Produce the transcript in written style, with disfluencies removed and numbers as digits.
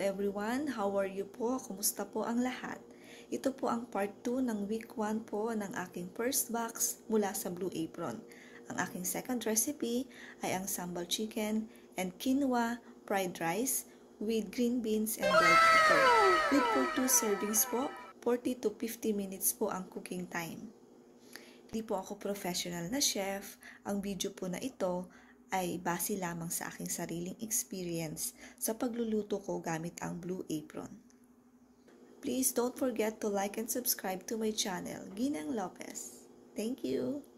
everyone, how are you po? Kumusta po ang lahat? Ito po ang part 2 ng week 1 po ng aking first box mula sa Blue Apron. Ang aking second recipe ay ang Sambal Chicken and Quinoa fried rice with green beans and bell pepper. Good for 2 servings po, 40 to 50 minutes po ang cooking time. Hindi po ako professional na chef. Ang video po na ito ay base lamang sa aking sariling experience sa pagluluto ko gamit ang Blue Apron. Please don't forget to like and subscribe to my channel, Ginang Lopez. Thank you!